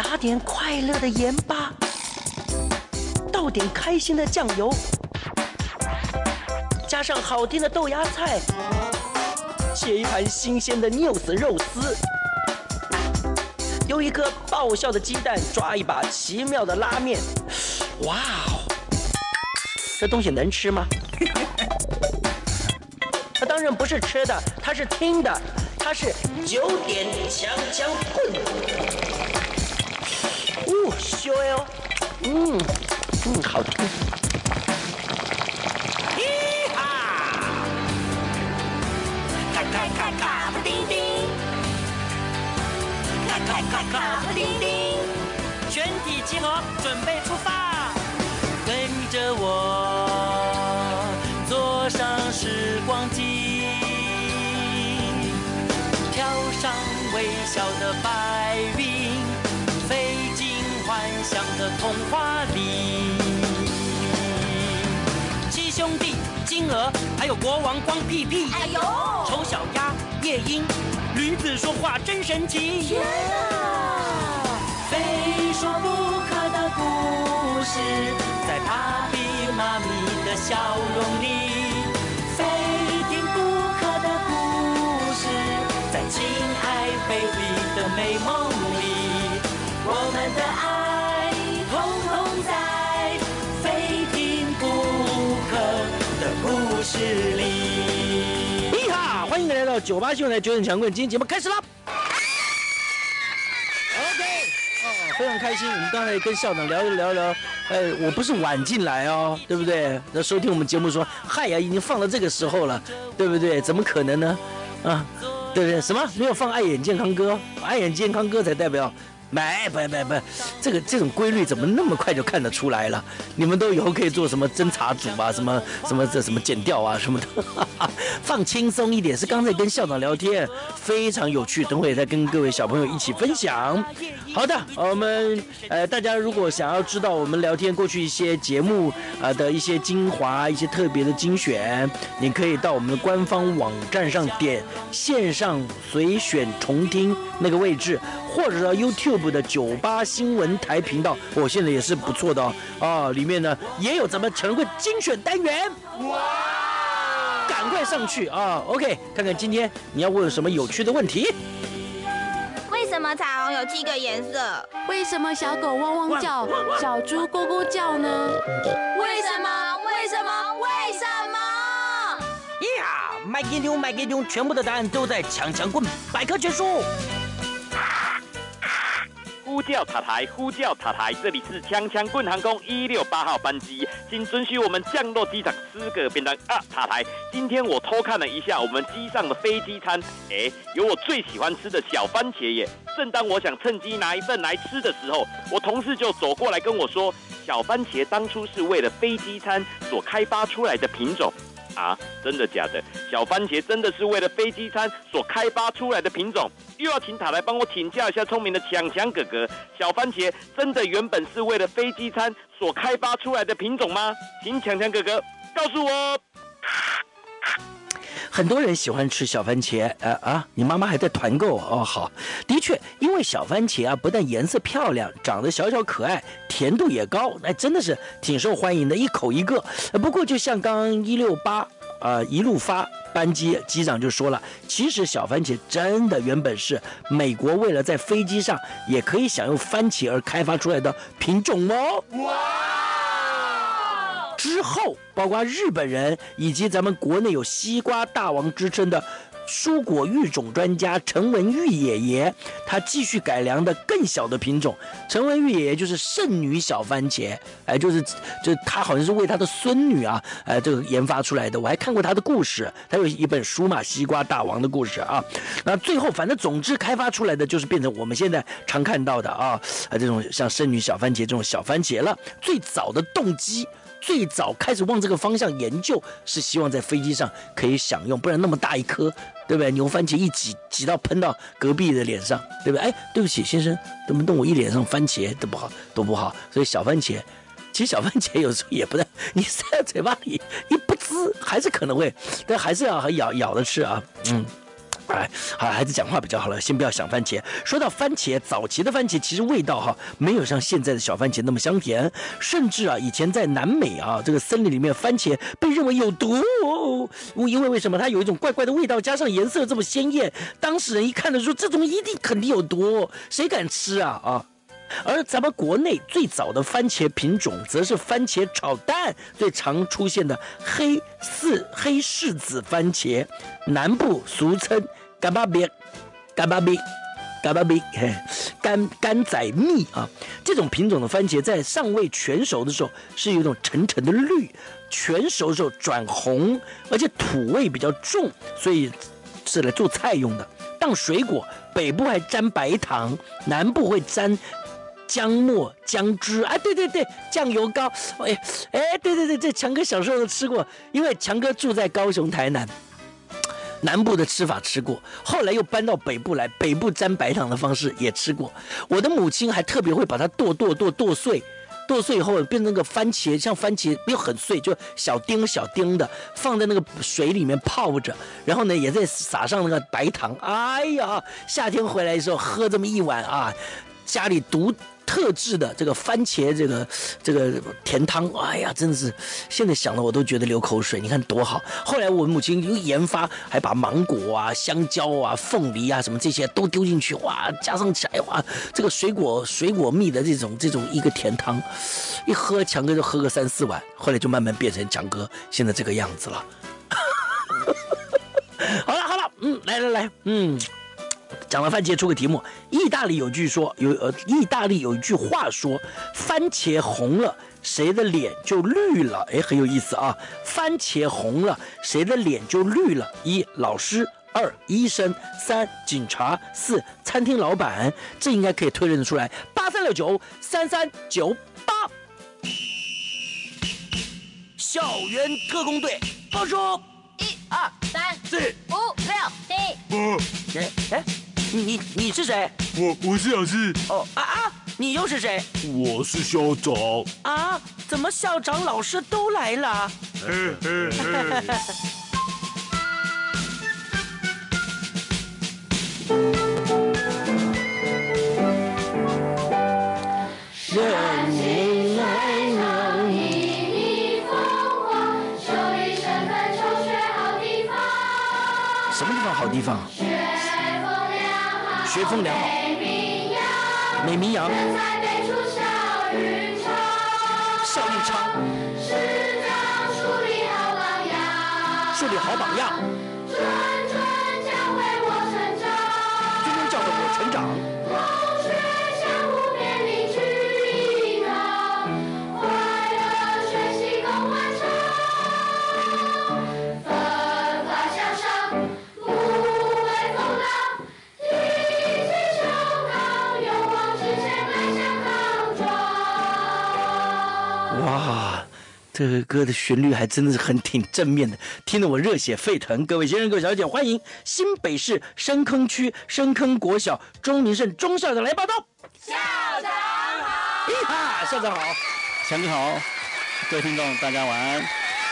撒点快乐的盐巴，倒点开心的酱油，加上好听的豆芽菜，切一盘新鲜的牛丝肉丝，有一颗爆笑的鸡蛋，抓一把奇妙的拉面。哇哦，这东西能吃吗？它当然不是吃的，它是听的，它是9点强强棍。香哦，好听。 嘻哈，咔咔不叮叮，咔不叮叮，全体集合，准备出发，跟着我坐上时光机，跳上微笑的白云，飞进幻想的童话里。七兄弟、金鹅，还有国王光屁屁， 哎呦， 丑小鸭、夜莺，驴子说话真神奇。 天啊！ 非说不可的故事，在芭比妈咪的笑容里。非听不可的故事，在亲爱baby的美梦里。我们的爱统统在非听不可的故事里。 你好，欢迎来到98新闻台9点强棍，今天节目开始了。非常开心，我们刚才跟校长聊一聊，我不是晚进来哦，对不对？那收听我们节目说，嗨呀，已经放到这个时候了，对不对？怎么可能呢？啊，对不对？什么没有放爱眼健康歌？爱眼健康歌才代表。不，这种规律怎么那么快就看得出来了？你们都以后可以做什么侦查组啊，什么检调啊什么的，放轻松一点。是刚才跟校长聊天，非常有趣，等会再跟各位小朋友一起分享。好的，我们大家如果想要知道我们聊天过去一些节目的一些精华、一些特别的精选，你可以到我们的官方网站上点线上随选重听那个位置，或者到 YouTube 的98新闻台频道，现在也是不错的哦。里面呢也有咱们陈慧精选单元，哇！赶快上去啊 ！OK， 看看今天你要问什么有趣的问题。 为什么彩虹有7个颜色？ 为什么小狗汪汪叫，小猪咕咕叫呢？ 为什么？为什么？为什么？ 呀，麦给丢，全部的答案都在强强棍百科全书。 呼叫塔台，这里是强强棍航空168号班机，请准许我们降落机场吃个便当啊！塔台，今天我偷看了一下我们机上的飞机餐，有我最喜欢吃的小番茄耶。正当我想趁机拿一份来吃的时候，我同事就走过来跟我说，小番茄当初是为了飞机餐所开发出来的品种。啊，真的假的？小番茄真的是为了飞机餐所开发出来的品种？又要请塔来帮我请教一下聪明的强强哥哥，小番茄真的原本是为了飞机餐所开发出来的品种吗？请强强哥哥告诉我。 很多人喜欢吃小番茄，你妈妈还在团购哦。好，的确，因为小番茄不但颜色漂亮，长得小小可爱，甜度也高，真的是挺受欢迎的，一口一个。不过，就像刚刚168一路发班机长就说了，其实小番茄真的原本是美国为了在飞机上也可以享用番茄而开发出来的品种哦。哇！之后，包括日本人以及咱们国内有西瓜大王之称的蔬果育种专家陈文玉爷爷，他继续改良的更小的品种。陈文玉爷爷就是圣女小番茄，就是他好像是为他的孙女这个研发出来的。我还看过他的故事，他有一本书嘛，西瓜大王的故事啊。那最后反正总之开发出来的就是变成我们现在常看到的这种像圣女小番茄这种小番茄了。最早的动机。最早开始往这个方向研究，是希望在飞机上可以享用，不然那么大一颗，对不对？牛番茄一挤到喷到隔壁的脸上，对不对？对不起，先生，怎么弄我一脸上番茄都不好。所以小番茄，其实小番茄有时候也不太，你塞在嘴巴里，你不滋还是可能会，但还是要咬着吃啊。 孩子讲话比较好了，先不要想番茄。说到番茄，早期的番茄其实味道没有像现在的小番茄那么香甜，甚至以前在南美这个森林里面，番茄被认为有毒因为为什么？它有一种怪怪的味道，加上颜色这么鲜艳，当事人一看就说这种一定肯定有毒，谁敢吃啊？而咱们国内最早的番茄品种，则是番茄炒蛋最常出现的黑柿子番茄，南部俗称干巴比，干仔蜜这种品种的番茄在尚未全熟的时候是有一种沉沉的绿，全熟的时候转红，而且土味比较重，所以是来做菜用的。当水果，北部还沾白糖，南部会沾姜末、姜汁对，酱油膏，对，这强哥小时候都吃过，因为强哥住在高雄、台南，南部的吃法吃过，后来又搬到北部来，北部沾白糖的方式也吃过。我的母亲还特别会把它剁碎。剁碎以后变成那个番茄，像番茄又很碎，就小丁的，放在那个水里面泡着，然后呢也再撒上那个白糖。哎呀，夏天回来的时候喝这么一碗家里特制的这个番茄这个甜汤，哎呀，真的是现在想了我都觉得流口水。你看多好！后来我母亲又研发，还把芒果香蕉凤梨什么这些都丢进去，加上起来这个水果蜜的这种一个甜汤，一喝强哥就喝个3-4碗，后来就慢慢变成强哥现在这个样子了。好了，来，讲了番茄出个题目，意大利有一句话说，番茄红了，谁的脸就绿了。很有意思番茄红了，谁的脸就绿了？1. 老师，2. 医生，3. 警察，4. 餐厅老板。这应该可以推论得出来。83693398，校园特工队报出。1、2、3、4、5、6、7。你是谁？ 我是老师。 你又是谁？ 我是校长。 怎么校长、老师都来了？ 嘿。 什么地方好地方？学风良好，美名扬，效益昌，树立好榜样，谆谆教会我成长。这个歌的旋律还真的是挺正面的，听得我热血沸腾。各位先生、各位小姐，欢迎新北市深坑区深坑国小钟明胜钟校长来报道。 校长好， 校长好， 强哥好，各位听众大家晚安。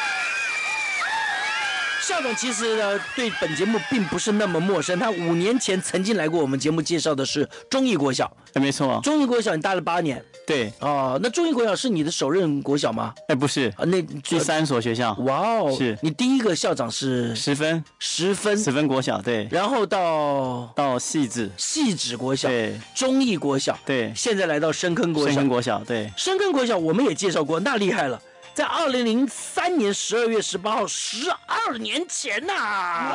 校长其实呢对本节目并不是那么陌生，他5年前曾经来过我们节目，介绍的是忠义国小。 没错， 忠义国小你待了8年。 对。 那忠义国小是你的首任国小吗？ 不是，那第3所学校。 哇哦， 是你第一个校长是 10分国小，对。 然后到汐止国小， 对，忠义国小， 对。 现在来到深坑国小， 对。 深坑国小我们也介绍过，那厉害了。在2003年12月18号，12年前呐！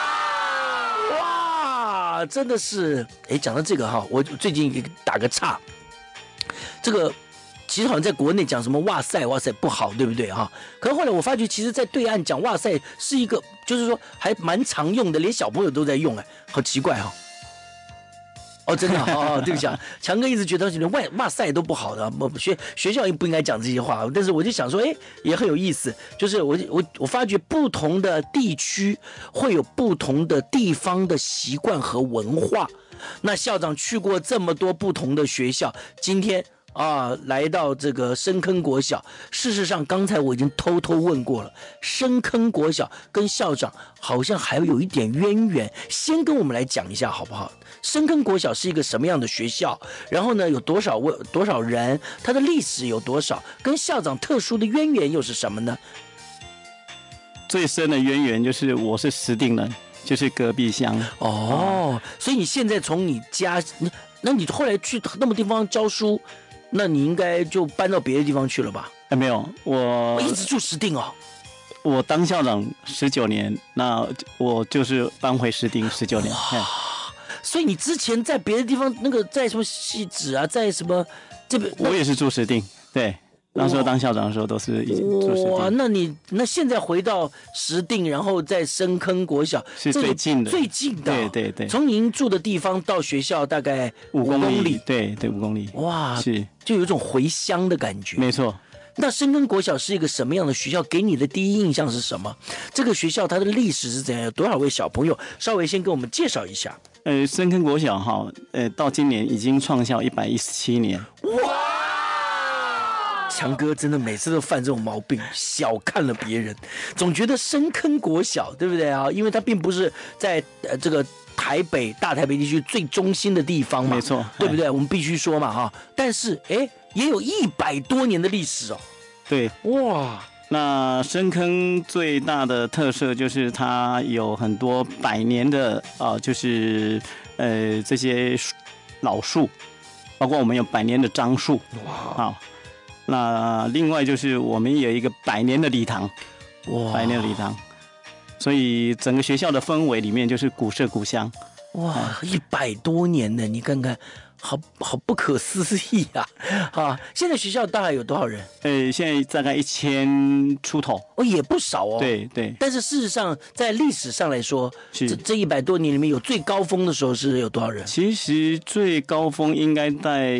哇，真的是，讲到这个我最近打个岔，这个其实好像在国内讲什么哇塞不好，对不对可是后来我发觉，其实在对岸讲哇塞是一个，就是说还蛮常用的，连小朋友都在用，好奇怪真的对不起强哥一直觉得连哇塞都不好的，学校也不应该讲这些话，但是我就想说，也很有意思，就是我发觉不同的地区会有不同的地方的习惯和文化。那校长去过这么多不同的学校，今天啊，来到这个深坑国小。事实上，刚才我已经偷偷问过了，深坑国小跟校长好像还有一点渊源。先跟我们来讲一下好不好？深坑国小是一个什么样的学校？然后呢，有多少人？它的历史有多少？跟校长特殊的渊源又是什么呢？ 最深的渊源就是我是石碇人，就是隔壁乡。 哦，所以你现在从你家，那你后来去那么地方教书，那你应该就搬到别的地方去了吧？ 没有，我一直住石碇哦。 我当校长19年，那我就是搬回石碇19年。 所以你之前在别的地方，那个在什么汐止啊，在什么这边， 我也是住石碇，对。那时候当校长的时候都是已经住石碇。 哇，那现在回到石碇，然后在深坑国小是最近的， 最近的， 对。 从您住的地方到学校大概5公里， 对5公里。 哇， 是就有一种回乡的感觉。 没错。 那深坑国小是一个什么样的学校？给你的第一印象是什么？这个学校它的历史是怎样？有多少位小朋友？稍微先跟我们介绍一下。 深坑国小哈，到今年已经创校117年。 哇！强哥真的每次都犯这种毛病，小看了别人，总觉得深坑国小对不对啊？因为它并不是在这个大台北地区最中心的地方嘛， 没错， 对不对？我们必须说嘛哈。但是也有100多年的历史哦。 对， 哇。 那深坑最大的特色就是它有很多100年的就是这些老树，包括我们有100年的樟树。哇。好。那另外就是我们有一个100年的礼堂，哇，100年的礼堂，所以整个学校的氛围里面就是古色古香。 哇，100多年呢，你看看，好不可思议啊！啊，现在学校大概有多少人？ 现在大概1000出头， 也不少哦。对。但是事实上，在历史上来说，这100多年里面有最高峰的时候是有多少人？ 其实最高峰应该在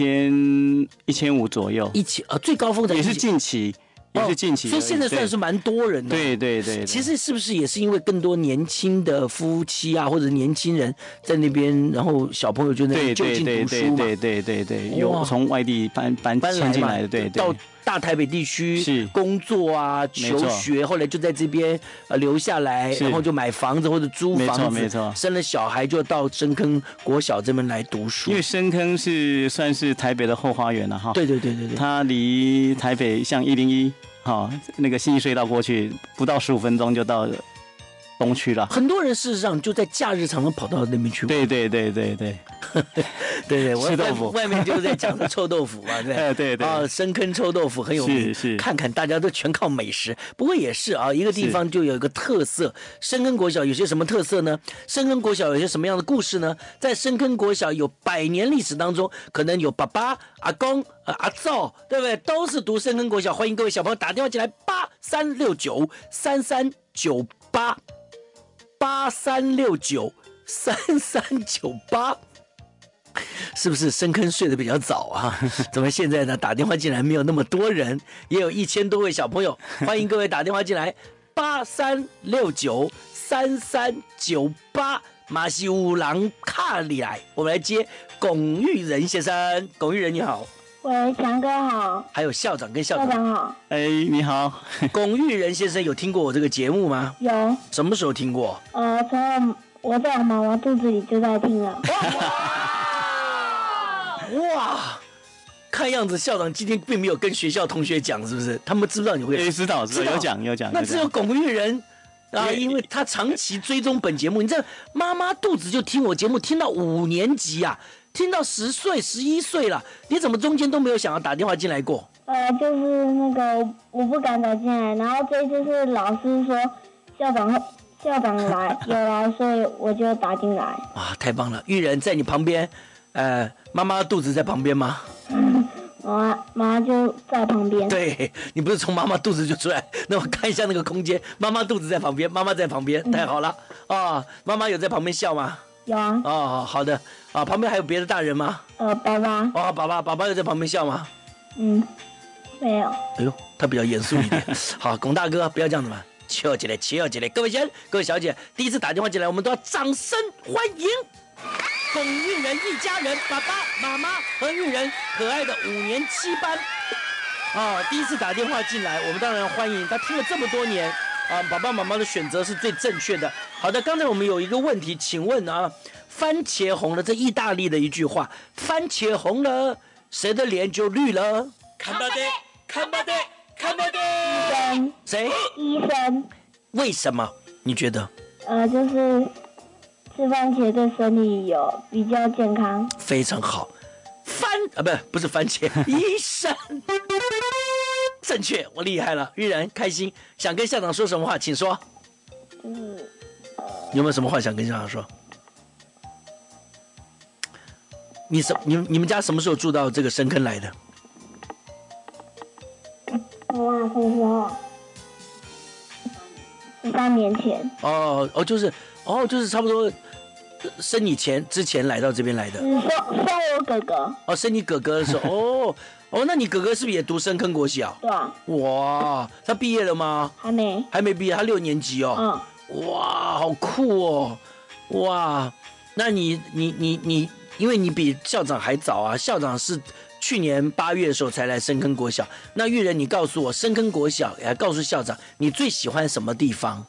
1500左右。 最高峰也是近期。也是近期， 所以现在算是蛮多人的。 对。 其实是不是也是因为更多年轻的夫妻啊，或者年轻人在那边，然后小朋友就在那边就近读书嘛？ 对，有从外地搬进来的，对。 到大台北地区工作啊、求学，后来就在这边留下来，然后就买房子或者租房子， 没错。生了小孩就到深坑国小这边来读书。 因为深坑算是台北的后花园了哈。 对。 它离台北像101。那个信义隧道过去不到15分钟就到东区了。很多人事实上就在假日常常跑到那边去。 对。 对， 吃豆腐， 外面就是在讲的臭豆腐嘛， 对。 深坑臭豆腐很有名， 是。 看看大家都全靠美食，不过也是啊，一个地方就有一个特色。深坑国小有些什么特色呢？深坑国小有些什么样的故事呢？在深坑国小有100年历史当中，可能有爸爸、阿公、阿祖，对不对？都是读深坑国小。欢迎各位小朋友打电话进来，83693398，83693398。是不是深坑睡得比较早啊？怎么现在呢？打电话进来没有那么多人，也有1000多位小朋友，欢迎各位打电话进来，83693398，马西乌郎卡里来，我们来接龚玉仁先生。龚玉仁你好。 喂，强哥好。 还有校长跟校长好。 你好。 龚玉仁先生有听过我这个节目吗？ 有。 什么时候听过？ 从我在妈妈肚子里就在听了。 哇，看样子校长今天并没有跟学校同学讲，是不是？他们知不知道你会？ 知道，有讲。 那只有龚玉仁啊，因为他长期追踪本节目。你这妈妈肚子就听我节目，听到5年级啊，听到10岁、11岁了，你怎么中间都没有想要打电话进来过？ 就是那个我不敢打进来，然后这一次是老师说校长有来，所以我就打进来。 哇，太棒了！玉仁在你旁边。妈妈肚子在旁边吗？ 妈妈就在旁边。 对，你不是从妈妈肚子就出来？那我看一下那个空间，妈妈肚子在旁边，妈妈在旁边，太好了啊！妈妈有在旁边笑吗？ 有啊。 哦，好的啊，旁边还有别的大人吗？ 爸爸。 哦，爸爸有在旁边笑吗？ 没有。 哎呦，他比较严肃一点。好，龚大哥不要这样子嘛，笑起来。各位小姐，第一次打电话进来，我们都要掌声欢迎。 龚玉仁一家人，爸爸妈妈和玉仁可爱的5年7班。第一次打电话进来，我们当然欢迎他。听了这么多年爸爸妈妈的选择是最正确的。好的，刚才我们有一个问题，请问番茄红了，这意大利的一句话，番茄红了，谁的脸就绿了？ 看吧的，看吧的，看吧的。 医生， 谁？ 医生， 为什么？你觉得？ 就是吃番茄对身体有比较健康。 非常好，不是番茄，医生。正确，我厉害了，玉然开心，想跟校长说什么话，请说。 就是有没有什么话想跟校长说？你们家什么时候住到这个深坑来的？ 哇，什么时候？13年前。 就是差不多生你之前来到这边来的。 生我哥哥。 生你哥哥的时候，那你哥哥是不是也读深坑国小？ 对啊。 哇，他毕业了吗？ 还没毕业，他6年级哦。哇，好酷哦！哇，那你，因为你比校长还早啊，校长是去年8月的时候才来深坑国小。那玉仁，你告诉我，深坑国小也告诉校长，你最喜欢什么地方？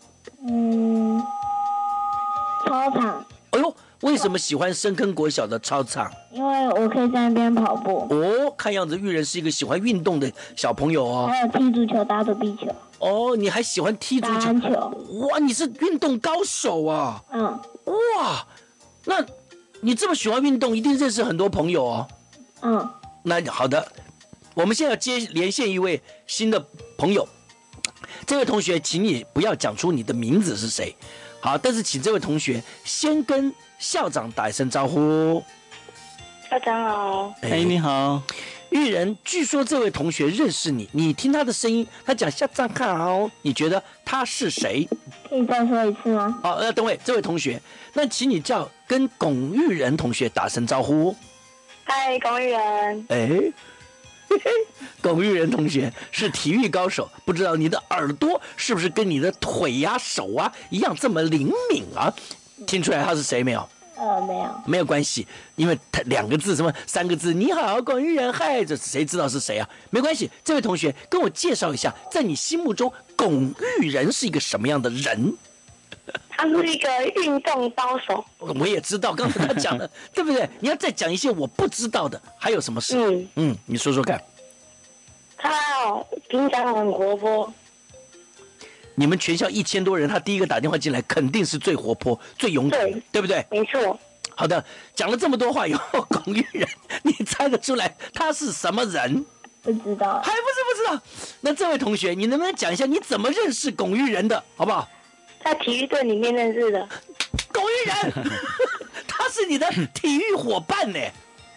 操场。 哎呦，为什么喜欢深坑国小的操场？ 因为我可以在那边跑步。 看样子玉仁是一个喜欢运动的小朋友哦。 还有踢足球、打躲避球。 你还喜欢踢足球、 打篮球。 哇，你是运动高手啊！哇，那你这么喜欢运动，一定认识很多朋友哦。那好的，我们现在要连线一位新的朋友。这位同学，请你不要讲出你的名字是谁。好，但是请这位同学先跟校长打一声招呼。 校长好。 你好。 玉仁，据说这位同学认识你，你听他的声音，他讲校长好，你觉得他是谁？ 可以再说一次吗？ 等会，这位同学，那请你跟龚玉仁同学打声招呼。 嗨，龚玉仁。 龚玉仁同学是体育高手，不知道你的耳朵是不是跟你的腿呀、手啊一样这么灵敏啊？听出来他是谁没有？没有关系，因为他2个字什么3个字，你好，龚玉仁，嗨，这谁知道是谁啊？没关系，这位同学跟我介绍一下，在你心目中龚玉仁是一个什么样的人？ 他是一个运动高手。 我也知道，刚才他讲了，对不对？你要再讲一些我不知道的，还有什么事？你说说看。 他平常很活泼。 你们全校1000多人，他第一个打电话进来，肯定是最活泼、最勇敢的，对不对？ 没错。 好的，讲了这么多话以后，龚玉仁，你猜得出来他是什么人？ 不知道。 还不知道？那这位同学，你能不能讲一下你怎么认识龚玉仁的，好不好？ 在体育队里面认识的。 龚玉仁，他是你的体育伙伴呢。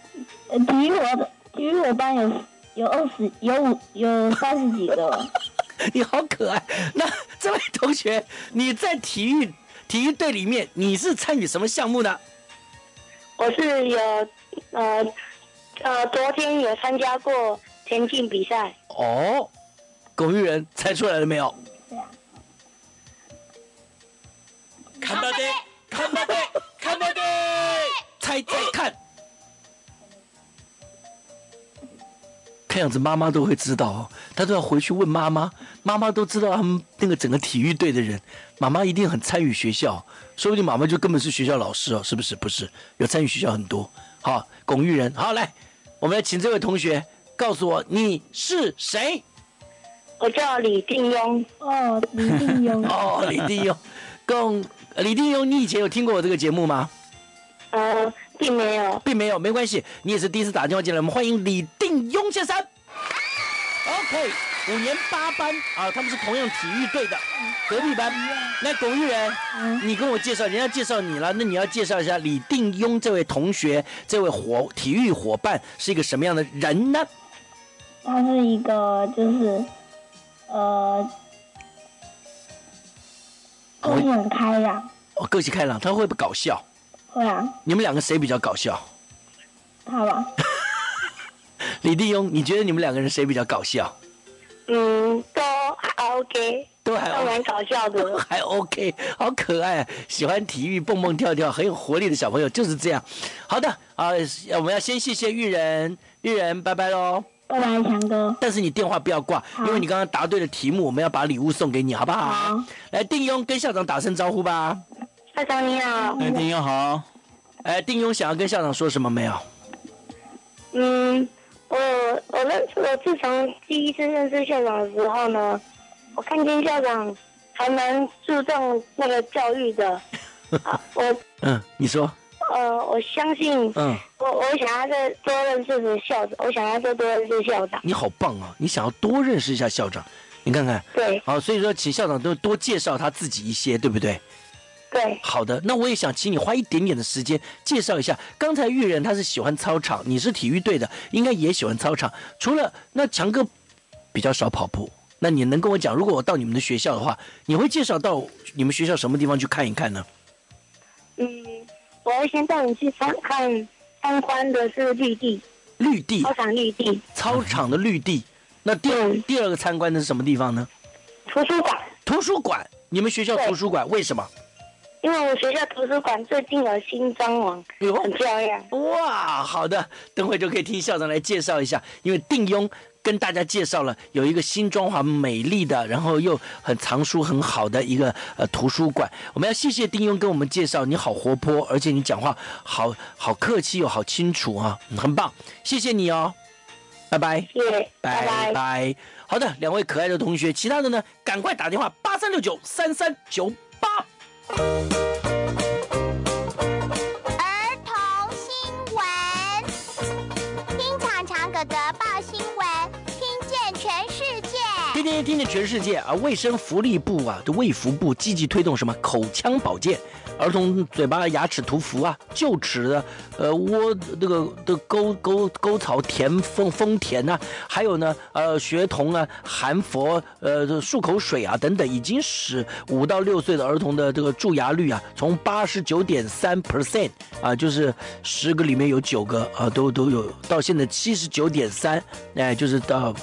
体育伙伴有30几个。 你好可爱。那这位同学，你在体育队里面，你是参与什么项目呢？ 我是有昨天有参加过田径比赛。 龚玉仁猜出来了没有？ 对啊。 看吧的，看吧的，看吧的， 猜看。看样子妈妈都会知道哦，她都要回去问妈妈，妈妈都知道他们那个整个体育队的人，妈妈一定很参与学校，说不定妈妈就根本是学校老师哦，是不是？不是，有参与学校很多。好，龚玉仁，好，来，我们来请这位同学告诉我你是谁。 我叫李定庸。李定庸。 李定庸，李定庸，你以前有听过我这个节目吗？ 并没有， 没关系，你也是第一次打电话进来，我们欢迎李定庸先生。OK， 5年8班他们是同样体育队的隔壁班。那龚玉仁，你跟我介绍，人家介绍你了，那你要介绍一下李定庸这位同学，这位体育伙伴是一个什么样的人呢？ 他是一个就是个性很开朗。 个性开朗，他会不会搞笑？ 会啊。 你们2个谁比较搞笑？ 他吧。 李定庸，你觉得你们2个人谁比较搞笑？ 都 OK， 都还 OK， 蛮搞笑的， 还 OK， 好可爱，喜欢体育，蹦蹦跳跳，很有活力的小朋友就是这样。好的啊，我们要先谢谢玉人，玉人拜拜喽。 拜拜，强哥。 但是你电话不要挂，因为你刚刚答对了题目，我们要把礼物送给你，好不好？ 好。 来，定庸跟校长打声招呼吧。 校长你好。 丁庸好。 定庸想要跟校长说什么没有？ 我自从第一次认识校长的时候呢，我看见校长还蛮注重那个教育的。 你说。 我相信，我想要再多认识校长，我想要再多认识校长。 你好棒啊！你想要多认识一下校长，你看看。 对。 好，所以说请校长多介绍他自己一些，对不对？ 对。 好的，那我也想请你花一点点的时间介绍一下。刚才玉人他是喜欢操场，你是体育队的，应该也喜欢操场。除了那强哥比较少跑步，那你能跟我讲，如果我到你们的学校的话，你会介绍到你们学校什么地方去看一看呢？ 我会先带你去参观的是绿地，操场绿地， 操场的绿地。那第二个参观的是什么地方呢？ 图书馆。 图书馆，你们学校图书馆为什么？ 因为我们学校图书馆最近有新装潢，很漂亮。 哇，好的，等会就可以听校长来介绍一下，因为定庸跟大家介绍了有一个新装潢美丽的，然后又很藏书很好的一个图书馆。我们要谢谢丁庸跟我们介绍，你好活泼，而且你讲话好客气又好清楚啊，很棒，谢谢你哦，拜拜，拜拜。好的，两位可爱的同学，其他的呢，赶快打电话83693398。 儿童新闻，听强强哥哥报新闻，听见全世界。 听见全世界啊！卫生福利部啊，这卫福部积极推动什么口腔保健，儿童嘴巴牙齿涂氟啊，臼齿的窝这个的沟槽丰田啊，还有呢学童啊含氟漱口水啊等等，已经使5到6岁的儿童的这个蛀牙率啊从89.3% 啊，就是10个里面有9个啊都有，到现在79.3%，就是到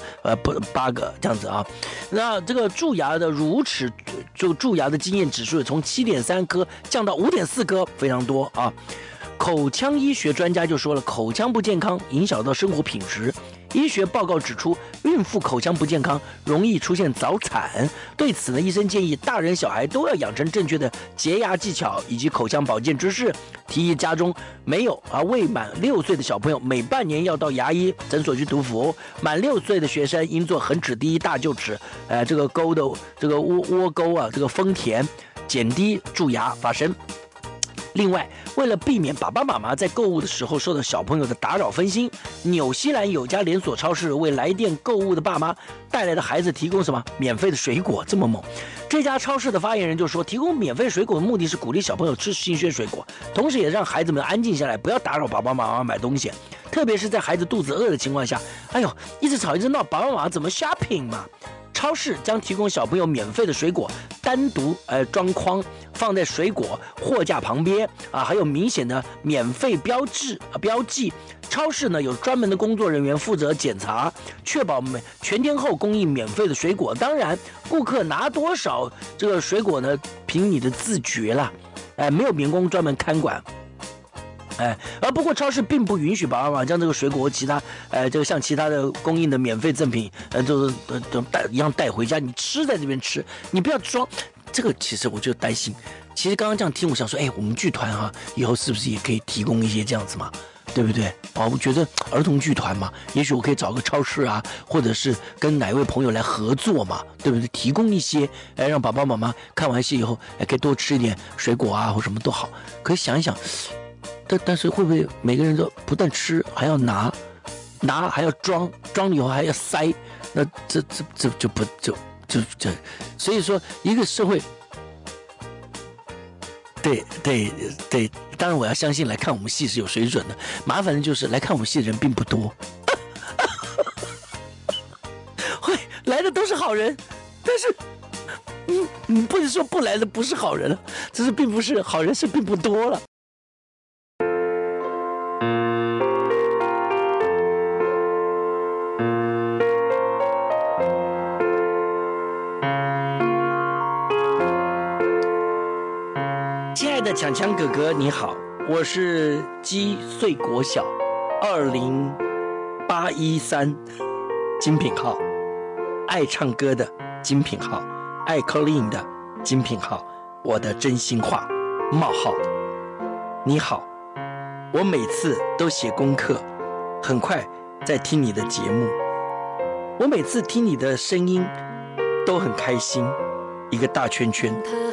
8个这样子啊。那这个蛀牙的乳齿蛀牙的经验指数也从7.3颗降到5.4颗，非常多啊。口腔医学专家就说了，口腔不健康影响到生活品质。医学报告指出，孕妇口腔不健康容易出现早产。对此呢，医生建议大人小孩都要养成正确的洁牙技巧以及口腔保健知识。提议家中没有未满6岁的小朋友，每半年要到牙医诊所去涂氟。满6岁的学生应做横指第一大臼齿，这个沟的这个窝沟啊，这个丰田，减低蛀牙发生。另外，为了避免爸爸妈妈在购物的时候受到小朋友的打扰分心，纽西兰有家连锁超市为来店购物的爸妈带来的孩子提供什么免费的水果，这么猛。这家超市的发言人就说，提供免费水果的目的是鼓励小朋友吃新鲜水果，同时也让孩子们安静下来，不要打扰爸爸妈妈买东西，特别是在孩子肚子饿的情况下。哎呦，一直吵一直闹，爸爸妈妈怎么 shopping 嘛？超市将提供小朋友免费的水果，单独装筐放在水果货架旁边啊，还有明显的免费标记。超市呢有专门的工作人员负责检查，确保全天候供应免费的水果。当然，顾客拿多少这个水果呢，凭你的自觉啦，没有员工专门看管。而不过超市并不允许爸爸妈妈将这个水果其他这个像其他的供应的免费赠品都一样带回家，你吃在这边吃，你不要装。这个其实我就担心，其实刚刚这样听我想说，我们剧团啊以后是不是也可以提供一些这样子嘛，对不对？我觉得儿童剧团嘛，也许我可以找个超市啊，或者是跟哪位朋友来合作嘛，对不对？提供一些让爸爸妈妈看完戏以后可以多吃一点水果啊，或什么都好。可以想一想，但是会不会每个人都不但吃还要拿还要装了以后还要塞？那这所以说一个社会，对，当然我要相信来看我们戏是有水准的。麻烦的就是来看我们戏的人并不多，会来的都是好人，但是你不能说不来的不是好人了，只是并不是好人是并不多了。 强强哥哥你好，我是基穗国小20813精品号，爱唱歌的精品号，爱 Colin 的精品号，我的真心话冒号的你好，我每次都写功课，很快在听你的节目，我每次听你的声音都很开心，一个大圈圈。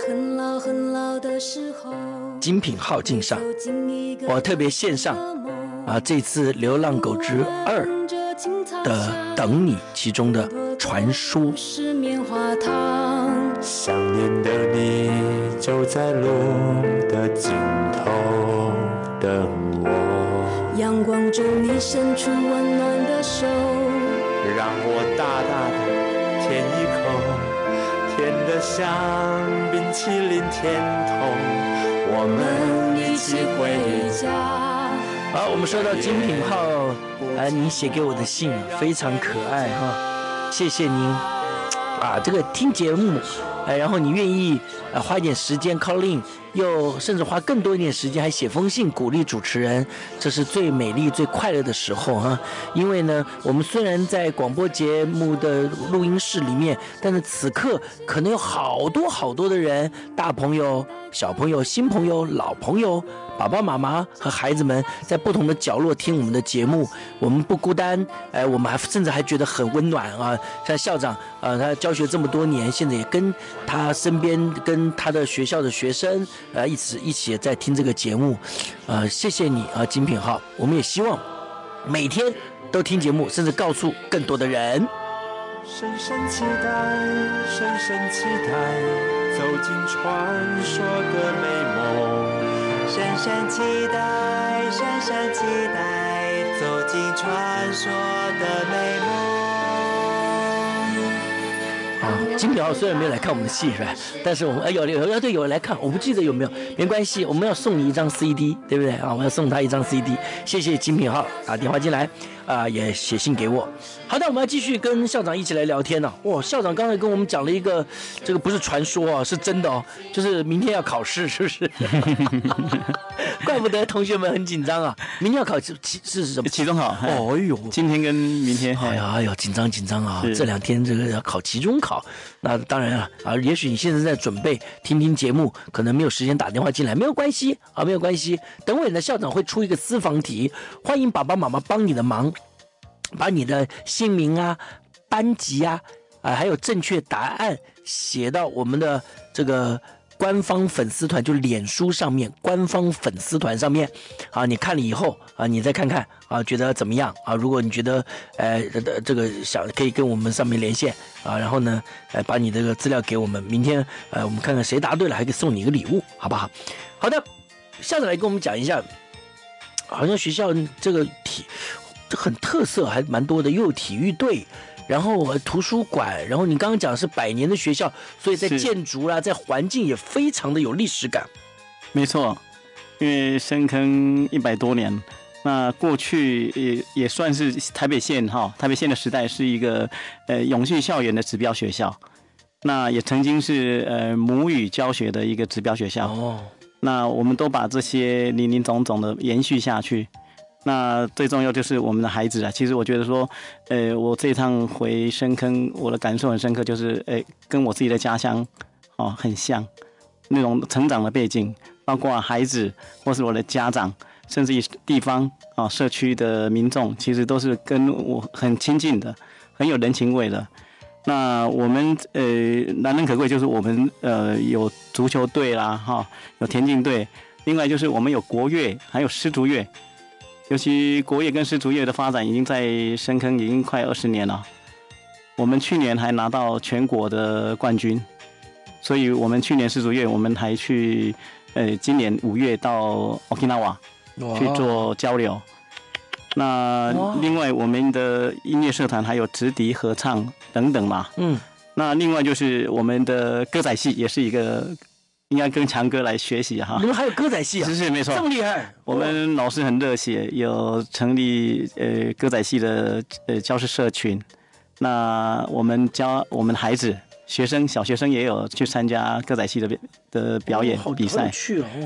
精品号敬上，我特别献上这次《流浪狗之2》的等你其中的传说。 想念的你就在路的尽头等我， 阳光中你伸出温暖的手， 让我大大的舔一口，甜得像冰淇淋甜筒，我们一起回家。 好，我们收到精品号您写给我的信，非常可爱哈，谢谢您这个听节目然后你愿意花一点时间 call in， 又甚至花更多一点时间还写封信鼓励主持人，这是最美丽最快乐的时候哈。因为呢，我们虽然在广播节目的录音室里面，但是此刻可能有好多好多的人，大朋友小朋友新朋友老朋友，爸爸妈妈和孩子们在不同的角落听我们的节目，我们不孤单，我们甚至还觉得很温暖啊。像校长他教学这么多年，现在也跟他身边跟他的学校的学生一起也在听这个节目，谢谢你精品号，我们也希望每天都听节目，甚至告诉更多的人。 深深期待，深深期待，走进传说的美梦。 深深期待，深深期待，走进传说的美梦。 金品号虽然没有来看我们的戏是吧？但是我们有人来看，我不记得有没有，没关系，我们要送你一张 CD， 对不对我要送他一张 CD， 谢谢金品号打电话进来也写信给我。好的，我们要继续跟校长一起来聊天哇，校长刚才跟我们讲了一个，这个不是传说是真的就是明天要考试，是不是？怪不得同学们很紧张明天要考是什么？ 期中考。 哎呦， 今天跟明天。 哎呦，紧张这2天这个要考期中考，那当然了也许你现在在准备听节目，可能没有时间打电话进来，没有关系没有关系。等会呢，校长会出一个私房题，欢迎爸爸妈妈帮你的忙，把你的姓名班级还有正确答案写到我们的这个官方粉丝团，就脸书上面官方粉丝团上面你看了以后你再看看觉得怎么样如果你觉得这个可以跟我们上面连线然后呢把你这个资料给我们，明天我们看看谁答对了，还可以送你一个礼物，好不好？好的，校长来跟我们讲一下，好像学校这个这很特色，还蛮多的，又有体育队，然后图书馆，然后你刚刚讲的是100年的学校，所以在建筑在环境也非常的有历史感。 没错，因为深坑100多年，那过去也算是台北县的时代是一个永续校园的指标学校，那也曾经是母语教学的一个指标学校。那我们都把这些林林总总的延续下去。那最重要就是我们的孩子其实我觉得说，我这一趟回深坑，我的感受很深刻，就是跟我自己的家乡很像，那种成长的背景，包括孩子或是我的家长，甚至于地方社区的民众，其实都是跟我很亲近的，很有人情味的。那我们难能可贵就是我们有足球队啦有田径队，另外就是我们有国乐，还有丝竹乐。尤其国乐跟丝竹乐的发展已经在深坑已经快20年了，我们去年还拿到全国的冠军，所以我们去年丝竹乐我们还去今年5月到 Okinawa 去做交流。那另外我们的音乐社团还有直笛合唱等等嘛。那另外就是我们的歌仔戏也是一个。应该跟强哥来学习你们还有歌仔戏是没错， 这么厉害。 我们老师很热血，有成立歌仔戏的教师社群。那我们教我们孩子学生小学生也有去参加歌仔戏的表演比赛。 好有趣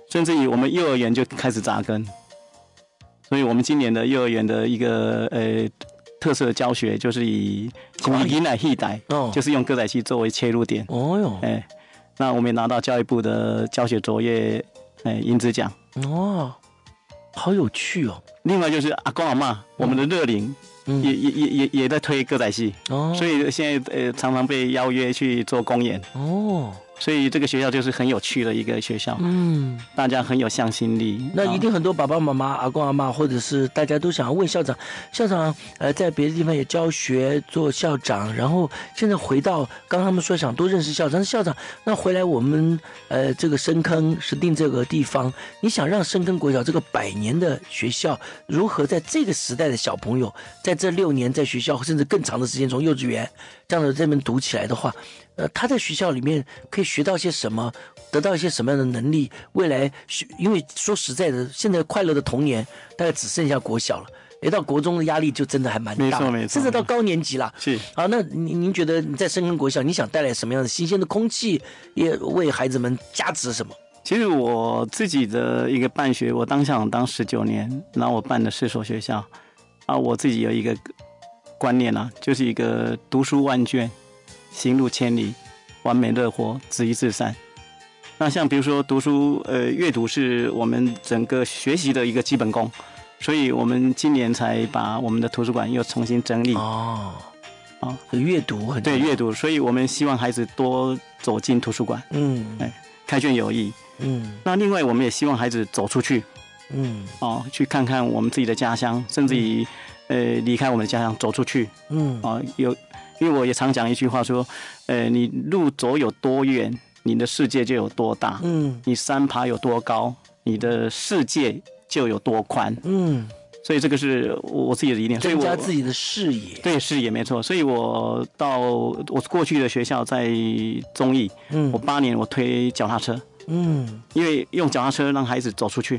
甚至于我们幼儿园就开始扎根。所以我们今年的幼儿园的一个特色教学就是以迎来替代，就是用歌仔戏作为切入点。 哦哟， 那我们也拿到教育部的教学卓越银质奖。 哦，好有趣哦。 另外就是阿公阿嬷，我们的乐龄也在推歌仔戏，所以现在常常被邀约去做公演。所以这个学校就是很有趣的一个学校，大家很有向心力。 那一定很多爸爸妈妈、阿公阿嬷，或者是大家都想要问校长，校长在别的地方也教学做校长，然后现在回到刚他们说想多认识校长，校长那回来我们这个深坑石碇这个地方，你想让深坑国小这个100年的学校，如何在这个时代的小朋友，在这6年在学校甚至更长的时间从幼稚园这样的这边读起来的话，他在学校里面可以学到些什么，得到一些什么样的能力？未来因为说实在的，现在快乐的童年大概只剩下国小了，到国中的压力就真的还蛮大， 没错， 甚至到高年级了。 是好，那您觉得你在深坑国小，你想带来什么样的新鲜的空气，也为孩子们加持什么？ 其实我自己的一个办学，我当校长当19年，然后我办了4所学校啊，我自己有一个观念啊，就是一个读书万卷，行路千里，完美乐活，止于至善。那像比如说读书，阅读是我们整个学习的一个基本功，所以我们今年才把我们的图书馆又重新整理。 阅读很对阅读，所以我们希望孩子多走进图书馆，开卷有益。那另外我们也希望孩子走出去，去看看我们自己的家乡，甚至于离开我们的家乡走出去，因为我也常讲一句话说，你路走有多远，你的世界就有多大，你山爬有多高，你的世界就有多宽，所以这个是我自己的理念，所以增加自己的视野， 对视野没错。所以我过去的学校在忠义，我8年我推脚踏车，因为用脚踏车让孩子走出去，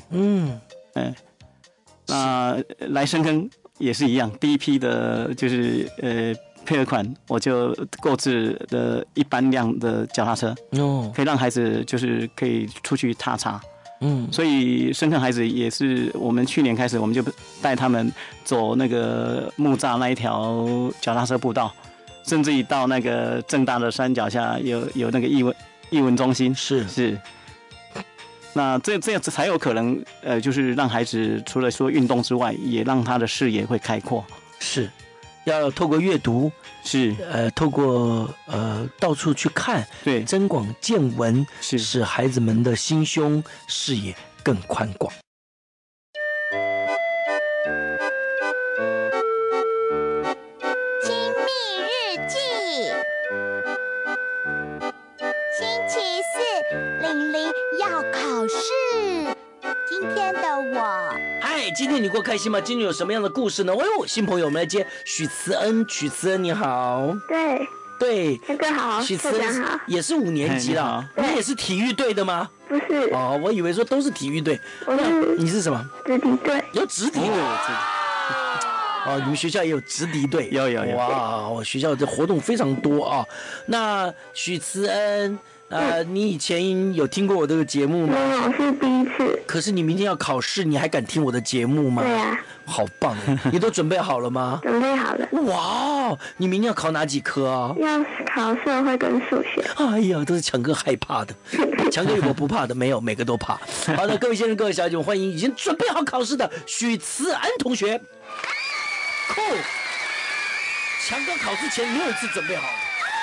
那来深坑也是一样，第一批的就是配合款，我就购置了1班辆的脚踏车，可以让孩子就是可以出去踏查。所以深坑孩子也是，我们去年开始，我们就带他们走那个木栅那一条脚踏车步道，甚至于到那个正大的山脚下有那个艺文中心，是。那这样子才有可能，就是让孩子除了说运动之外，也让他的视野会开阔。 是，要透过阅读， 是透过到处去看， 对， 增广见闻，使孩子们的心胸视野更宽广。 亲密日记，星期4，玲玲要考试。今天的我， 嗨，今天你过开心吗？今天有什么样的故事呢？哎呦，新朋友，我们来接许慈恩。许慈恩，你好。对， 那个好， 许慈恩好，也是5年级了。你也是体育队的吗？ 不是。 哦，我以为说都是体育队。你是什么？ 直笛队。 有直笛队。哦，你们学校也有直笛队？ 有。 哇，我学校的活动非常多啊。那许慈恩。你以前有听过我这个节目吗？ 没有，是第一次。 可是你明天要考试，你还敢听我的节目吗？ 对啊。 好棒！你都准备好了吗？ 准备好了。 哇，你明天要考哪几科啊？ 要考社会跟数学。 哎呀，都是强哥害怕的。强哥有我不怕的，没有，每个都怕。好的，各位先生、各位小姐，欢迎已经准备好考试的许慈恩同学。酷！强哥考试前没有一次准备好的。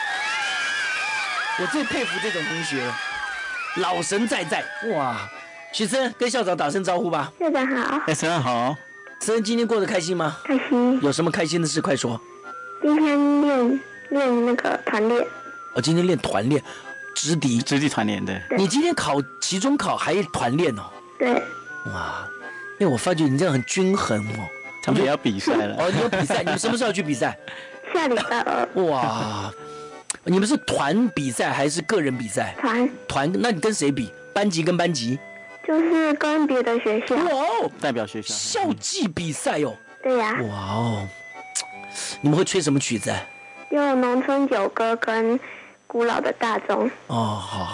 我最佩服这种同学了，老神在在。哇，许慈恩跟校长打声招呼吧。 校长好。 校长好。 慈恩今天过得开心吗？ 开心。 有什么开心的事快说。 今天练那个团练。 今天练团练，直笛团练的。 你今天期中考还团练哦？ 对。 哇，因为我发觉你这样很均衡哦。 他们也要比赛了。 你有比赛？你们什么时候要去比赛？ 下礼拜2。 哇。你们是团比赛还是个人比赛？团，那你跟谁比？班级跟班级？ 就是跟别的学校。 哇哦， 代表学校。 校际比赛哦。 对呀。 哇哦，你们会吹什么曲子？ 有农村九歌跟古老的大钟。 哦，好。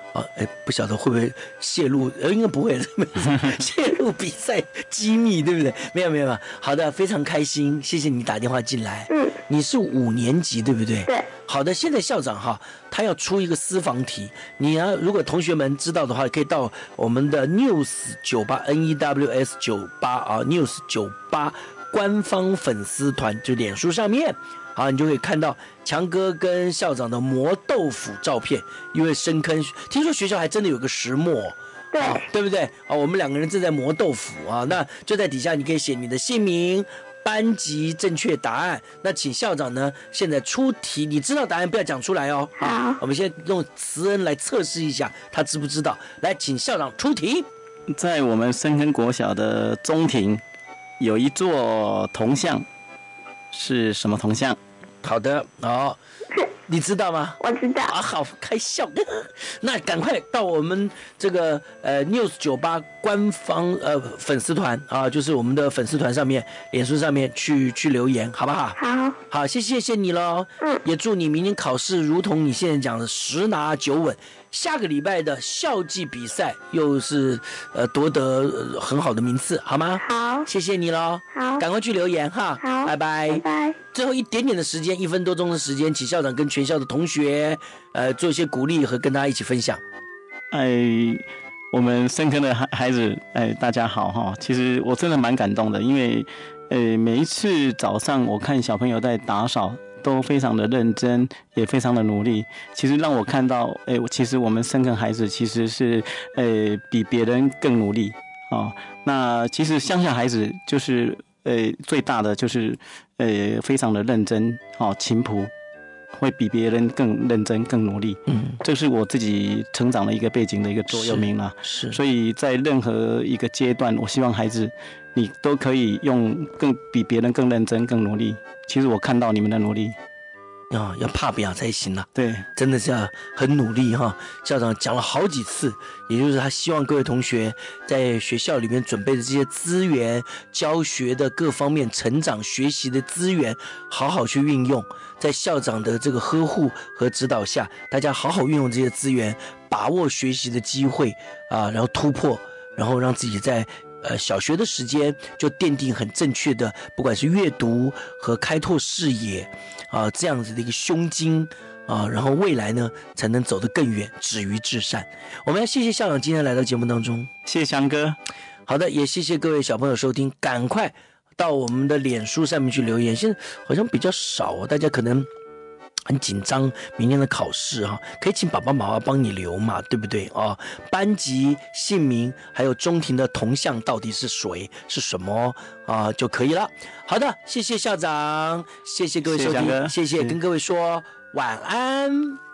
不晓得会不会泄露？应该不会，泄露比赛机密，对不对？没有。好的，非常开心，谢谢你打电话进来。你是5年级，对不对？ 对。 好的，现在校长哈，他要出一个私房题，你呢，如果同学们知道的话，可以到我们的 News 98 NEWS 98啊 News 98官方粉丝团，就脸书上面。好，你就可以看到强哥跟校长的磨豆腐照片，因为深坑，听说学校还真的有个石磨，对不对？我们2个人正在磨豆腐啊，那就在底下你可以写你的姓名、班级、正确答案。那请校长呢现在出题，你知道答案不要讲出来哦。好，我们先用慈恩来测试一下他知不知道。来，请校长出题。 在我们深坑国小的中庭有一座铜像，是什么铜像？ 好的，你知道吗？ 我知道。 好开笑。那赶快到我们这个News 98官方粉丝团啊，就是我们的粉丝团上面、脸书上面去留言，好不好？好，谢谢你喽。也祝你明年考试如同你现在讲的10拿9稳。下个礼拜的校际比赛又是夺得很好的名次，好吗？ 好， 谢谢你喽。 好， 赶快去留言哈。 好， 拜拜。最后一点点的时间，1分多钟的时间，请校长跟全校的同学做一些鼓励和跟大家一起分享。 我们深坑的孩子，大家好哈。其实我真的蛮感动的，因为每一次早上我看小朋友在打扫，都非常的认真，也非常的努力。其实让我看到，其实我们深坑孩子其实是比别人更努力哦。那其实乡下孩子就是最大的就是非常的认真勤朴，会比别人更认真更努力。这是我自己成长的一个背景的一个座右铭啦。 是， 所以在任何一个阶段，我希望孩子你都可以比别人更认真更努力。其实我看到你们的努力。 要怕表才行了。 对， 真的是要很努力哈。校长讲了好几次，也就是他希望各位同学在学校里面准备的这些资源、教学的各方面成长学习的资源，好好去运用。在校长的这个呵护和指导下，大家好好运用这些资源，把握学习的机会啊，然后突破，然后让自己在小学的时间就奠定很正确的，不管是阅读和开拓视野啊这样子的一个胸襟啊，然后未来呢才能走得更远，止于至善。我们要谢谢校长今天来到节目当中， 谢谢翔哥。 好的，也谢谢各位小朋友收听，赶快到我们的脸书上面去留言，现在好像比较少哦，大家可能很紧张明天的考试哈，可以请爸爸妈妈帮你留嘛，对不对啊？班级姓名还有中庭的铜像到底是谁是什么啊就可以了。好的，谢谢校长，谢谢各位收听，谢谢跟各位说晚安。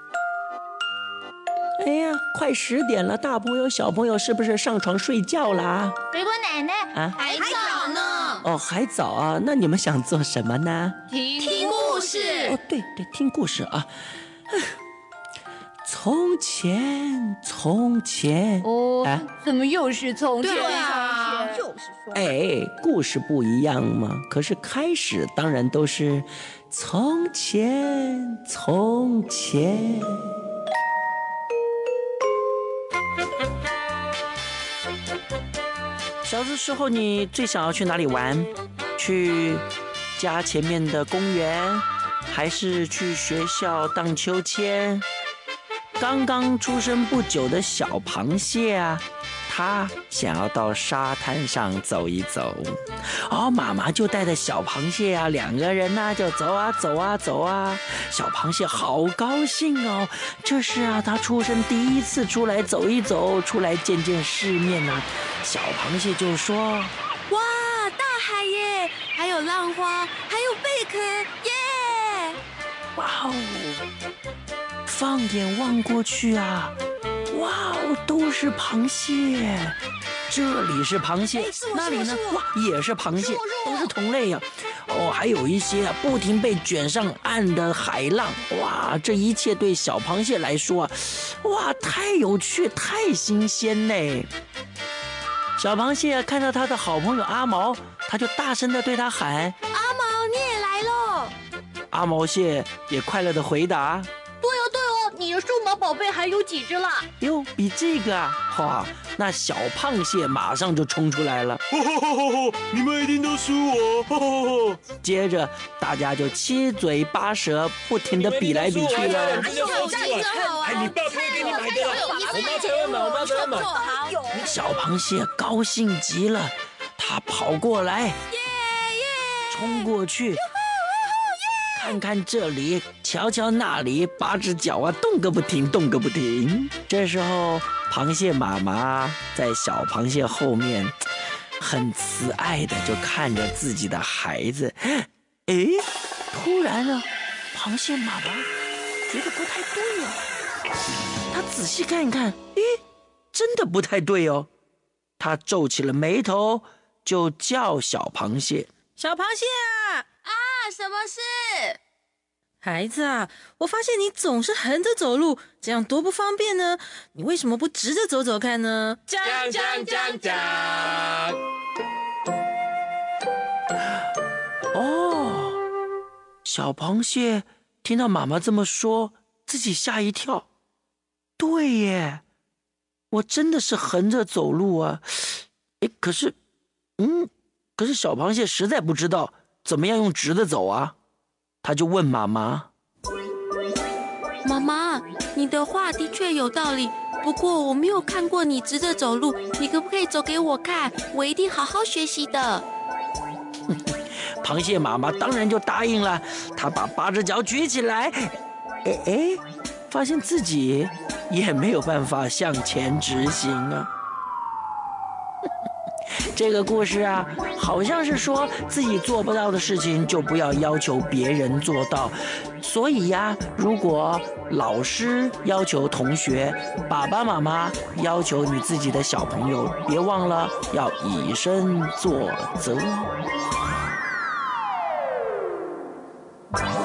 哎呀，快10点了，大朋友小朋友是不是上床睡觉啦？ 水果奶奶还早呢。 哦，还早啊，那你们想做什么呢？ 听故事。 哦，对，听故事啊。从前， 怎么又是从前？ 对啊，就是说，故事不一样嘛。可是开始当然都是从前。小的时候，你最想要去哪里玩？去家前面的公园，还是去学校荡秋千？刚刚出生不久的小螃蟹啊，它想要到沙滩上走一走。妈妈就带着小螃蟹啊，2个人呢就走啊。小螃蟹好高兴哦，这是啊，它出生第一次出来走一走，出来见世面啊。小螃蟹就说：“ 哇，大海耶，还有浪花，还有贝壳耶！ 哇哦！放眼望过去啊，哇哦，都是螃蟹。这里是螃蟹，那里呢？哇，也是螃蟹，都是同类呀。还有一些不停被卷上岸的海浪。哇，这一切对小螃蟹来说啊，哇，太有趣，太新鲜嘞！小螃蟹看到他的好朋友阿毛，他就大声的对他喊：“ 阿毛，你也来喽！” 阿毛蟹也快乐的回答：“ 对哦，你的数码宝贝还还有几只了？ 哟，比这个啊，哈，那小胖蟹马上就冲出来了。 你们一定都输我！ 接着大家就七嘴八舌，不停的比来比去了。 哎，你爸不会给你买的，我妈才会买，我妈才会买。 小螃蟹高兴极了，它跑过来，冲过去，看看这里，瞧瞧那里，8只脚啊，动个不停，动个不停。这时候，螃蟹妈妈在小螃蟹后面，很慈爱的就看着自己的孩子。哎，突然呢，螃蟹妈妈觉得不太对哦，她仔细看一看，咦，真的不太对哦。她皱起了眉头，就叫小螃蟹：“ 小螃蟹啊！” 什么事？ 孩子啊，我发现你总是横着走路，这样多不方便呢。你为什么不直着走走看呢？ 讲。 哦，小螃蟹听到妈妈这么说，自己吓一跳。对耶，我真的是横着走路啊。哎，可是小螃蟹实在不知道怎么样用直的走啊，他就问妈妈：“ 妈妈，你的话的确有道理，不过我没有看过你直着走路，你可不可以走给我看？我一定好好学习的。” 螃蟹妈妈当然就答应了，她把8只脚举起来，发现自己也没有办法向前直行啊。这个故事啊，好像是说自己做不到的事情就不要要求别人做到。所以呀，如果老师要求同学，爸爸妈妈要求你自己的小朋友，别忘了要以身作则。